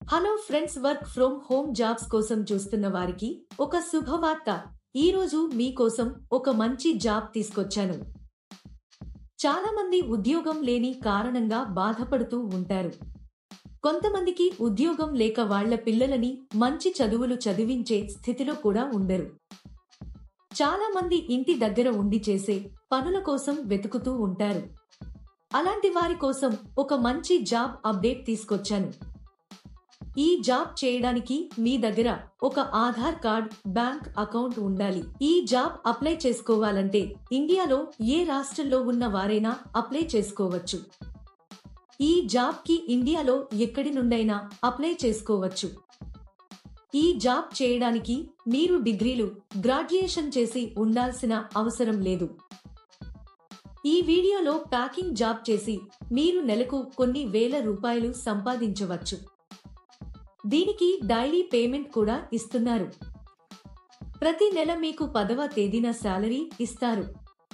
Hello friends, work from home jobs కోసం చూస్తున్న వారికి ఒక శుభవార్త. ఈరోజు మీకోసం ఒక మంచి జాబ్ తీసుకొచ్చాను. చాలా మంది ఉద్యోగం లేని కారణంగా బాధపడుతూ ఉంటారు. కొంతమందికి ఉద్యోగం లేక వాళ్ల పిల్లలని మంచి చదువులు చదివించే స్థితిలో కూడా ఉండరు. చాలా మంది ఇంటి దగ్గర ఉండి చేసే పనుల కోసం వెతుకుతూ ఉంటారు. అలాంటి వారి కోసం ఒక మంచి జాబ్ అప్డేట్ తీసుకొచ్చాను. ఈ జాబ్ చేయడానికి మీ దగ్గర ఒక ఆధార్ కార్డ్, బ్యాంక్ అకౌంట్ ఉండాలి. ఈ జాబ్ అప్లై చేసుకోవాలంటే ఇండియాలో ఏ రాష్ట్రంలో ఉన్న వారైనా అప్లై చేసుకోవచ్చు. ఈ జాబ్ కి ఇండియాలో ఎక్కడి నుండైనా అప్లై చేసుకోవచ్చు. ఈ జాబ్ చేయడానికి మీరు డిగ్రీలు, గ్రాడ్యుయేషన్ చేసి ఉండాల్సిన అవసరం లేదు. ఈ వీడియోలో ప్యాకింగ్ జాబ్ చేసి మీరు నెలకు కొన్ని వేల రూపాయలు సంపాదించవచ్చు. దీనికి డైలీ పేమెంట్ కూడా ఇస్తున్నారు. ప్రతి నెల మీకు 10వ తేదీన శాలరీ ఇస్తారు.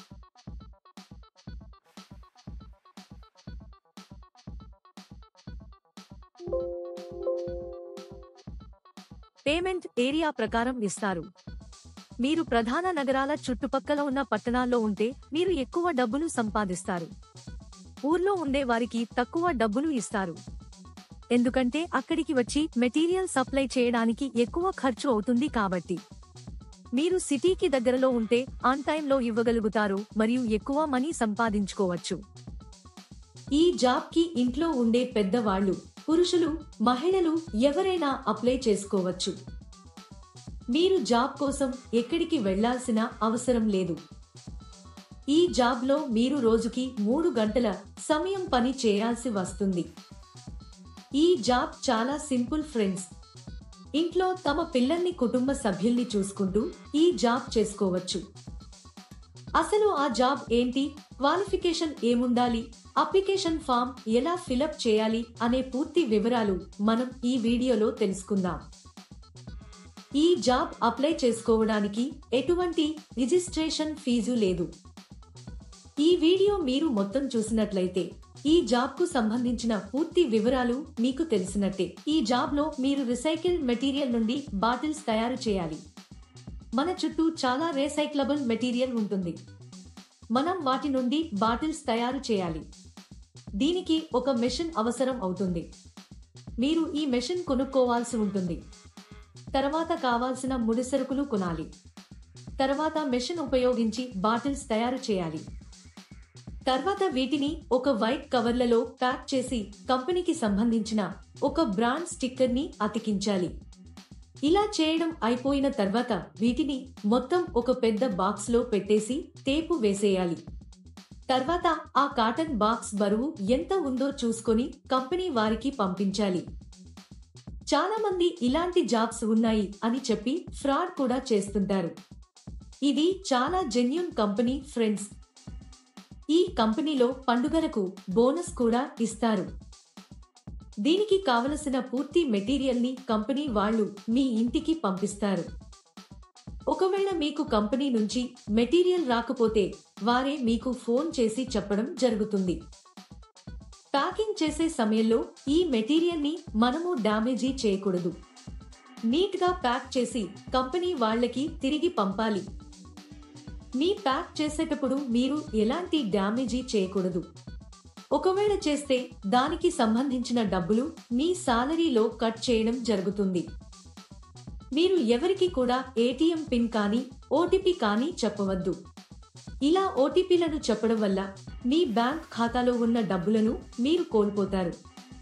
పేమెంట్ ఏరియా ప్రకారం ఇస్తారు. మీరు ప్రధాన నగరాల చుట్టుపక్కల ఉన్న పట్టణాల్లో ఉంటే మీరు ఎక్కువ డబ్బులు సంపాదిస్తారు. ఊర్లో ఉండే వారికి తక్కువ డబ్బులు ఇస్తారు. ఎందుకంటే అక్కడికి వచ్చి మెటీరియల్ సప్లై చేయడానికి ఎక్కువ ఖర్చు అవుతుంది కాబట్టి. మీరు సిటీకి దగ్గరలో ఉంటే ఆన్ టైంలో ఇవ్వగలుగుతారు మరియు ఎక్కువ మనీ సంపాదించుకోవచ్చు. ఈ జాబ్ కి ఇంట్లో ఉండే పెద్దవాళ్లు, పురుషులు, మహిళలు ఎవరైనా అప్లై చేసుకోవచ్చు. మీరు జాబ్ కోసం ఎక్కడికి వెళ్లాల్సిన అవసరం లేదు. ఈ జాబ్ లో మీరు రోజుకి 3 గంటల సమయం పని చేయాల్సి వస్తుంది. ఈ జాబ్ చాలా సింపుల్ ఫ్రెండ్స్. ఇంట్లో తమ పిల్లల్ని, కుటుంబ సభ్యుల్ని చూసుకుంటూ ఈ జాబ్ చేసుకోవచ్చు. అసలు ఆ జాబ్ ఏంటి, క్వాలిఫికేషన్ ఏముండాలి, అప్లికేషన్ ఫామ్ ఎలా ఫిలప్ చేయాలి అనే పూర్తి వివరాలు మనం ఈ వీడియోలో తెలుసుకుందాం. ఈ జాబ్ అప్లై చేసుకోవడానికి ఎటువంటి రిజిస్ట్రేషన్ ఫీజు లేదు. ఈ వీడియో మీరు మొత్తం చూసినట్లయితే ఈ జాబ్ కు సంబంధించిన పూర్తి వివరాలు మీకు తెలిసినట్టే. ఈ జాబ్ లో మీరు రీసైకిల్ మెటీరియల్ నుండి బాటిల్స్ తయారు చేయాలి. మన చుట్టూ చాలా రీసైక్లబుల్ మెటీరియల్ ఉంటుంది. మనం వాటి నుండి బాటిల్స్ తయారు చేయాలి. దీనికి ఒక మెషిన్ అవసరం అవుతుంది. మీరు ఈ మెషిన్ కొనుక్కోవాల్సి ఉంటుంది. తర్వాత కావాల్సిన ముడిసరుకులు కొనాలి. తర్వాత మెషిన్ ఉపయోగించి బాటిల్స్ తయారు చేయాలి. తర్వాత వీటిని ఒక వైట్ కవర్లలో ప్యాక్ చేసి కంపెనీకి సంబంధించిన ఒక బ్రాండ్ స్టిక్కర్ ని అతికించాలి. ఇలా చేయడం అయిపోయిన తర్వాత వీటిని మొత్తం ఒక పెద్ద బాక్స్ లో పెట్టేసి టేపు వేసేయాలి. తర్వాత ఆ కాటన్ బాక్స్ బరువు ఎంత ఉందో చూసుకొని కంపెనీ వారికి పంపించాలి. చాలా మంది ఇలాంటి జాబ్స్ ఉన్నాయి అని చెప్పి ఫ్రాడ్ కూడా చేస్తుంటారు. ఇది చాలా జెన్యూన్ కంపెనీ ఫ్రెండ్స్. ఈ కంపెనీలో పండుగలకు బోనస్ కూడా ఇస్తారు. దీనికి కావలసిన పూర్తి మెటీరియల్ ని కంపెనీ వాళ్ళు మీ ఇంటికి పంపిస్తారు. ఒకవేళ మీకు కంపెనీ నుంచి మెటీరియల్ రాకపోతే వారే మీకు ఫోన్ చేసి చెప్పడం జరుగుతుంది. ప్యాకింగ్ చేసే సమయంలో ఈ మెటీరియల్ ని మనము డ్యామేజీ చేయకూడదు. నీట్ గా ప్యాక్ చేసి కంపెనీ వాళ్ళకి తిరిగి పంపాలి. మీ ప్యాక్ చేసేటప్పుడు మీరు ఎలాంటి డ్యామేజీ చేయకూడదు. ఒకవేళ చేస్తే దానికి సంబంధించిన డబ్బులు మీ సాలరీలో కట్ చేయడం జరుగుతుంది. మీరు ఎవరికి కూడా ఏటీఎం పిన్ కానీ ఓటీపీ కానీ చెప్పవద్దు. ఇలా ఓటీపీలను చెప్పడం వల్ల మీ బ్యాంక్ ఖాతాలో ఉన్న డబ్బులను మీరు కోల్పోతారు.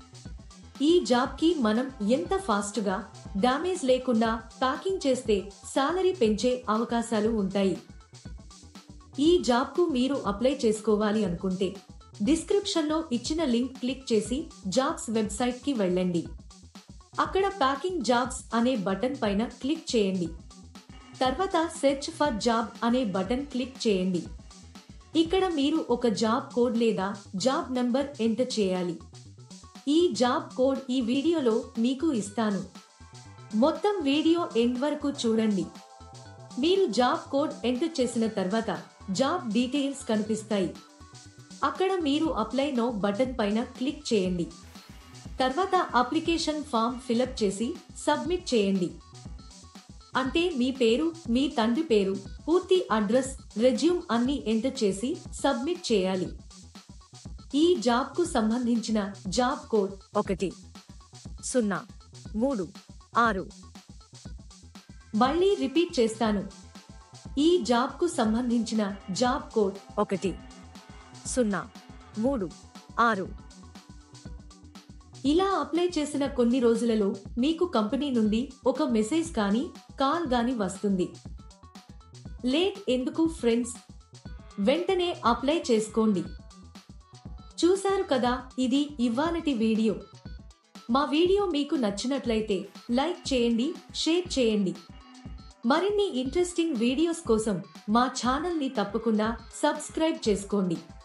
ఈ జాబ్ కి మనం ఎంత ఫాస్ట్ గా, డ్యామేజ్ లేకుండా ప్యాకింగ్ చేస్తే సాలరీ పెంచే అవకాశాలు ఉంటాయి. ఈ జాబ్ కు మీరు అప్లై చేసుకోవాలి అనుకుంటే డిస్క్రిప్షన్ లో ఇచ్చిన లింక్ క్లిక్ చేసి జాబ్స్ వెబ్సైట్ కి వెళ్ళండి. అక్కడ ప్యాకింగ్ జాబ్స్ అనే బటన్ పైన క్లిక్ చేయండి. తర్వాత సెర్చ్ ఫర్ జాబ్ అనే బటన్ క్లిక్ చేయండి. ఇక్కడ మీరు ఒక జాబ్ కోడ్ లేదా జాబ్ నంబర్ ఎంటర్ చేయాలి. ఈ జాబ్ కోడ్ ఈ వీడియోలో మీకు ఇస్తాను. మొత్తం వీడియో ఎండ్ వరకు చూడండి. మీరు జాబ్ కోడ్ ఎంటర్ చేసిన తర్వాత జాబ్ డీటెయిల్స్ కనిపిస్తాయి. అక్కడ మీరు అప్లై నౌ బటన్ పైన క్లిక్ చేయండి. తర్వాత అప్లికేషన్ ఫామ్ ఫిలప్ చేసి సబ్మిట్ చేయండి. అంటే మీ పేరు, మీ తండ్రి పేరు, పూర్తి అడ్రస్, రెజ్యూమ్ అన్ని ఎంటర్ చేసి సబ్మిట్ చేయాలి. ఈ జాబ్ కు సంబంధించిన జాబ్ కోడ్ 1036. మళ్ళీ రిపీట్ చేస్తాను. ఈ జాబ్ కు సంబంధించిన జాబ్ కోడ్ 1036. ఇలా అప్లై చేసిన కొన్ని రోజులలో మీకు కంపెనీ నుండి ఒక మెసేజ్ కానీ కాల్ గాని వస్తుంది. లేట్ ఎందుకు ఫ్రెండ్స్, వెంటనే అప్లై చేసుకోండి. చూశారు కదా, ఇది ఇవాళటి వీడియో. మా వీడియో మీకు నచ్చినట్లయితే లైక్ చేయండి, షేర్ చేయండి. మరిన్ని ఇంట్రెస్టింగ్ వీడియోస్ కోసం మా ఛానల్ ని తప్పకుండా సబ్స్క్రైబ్ చేసుకోండి.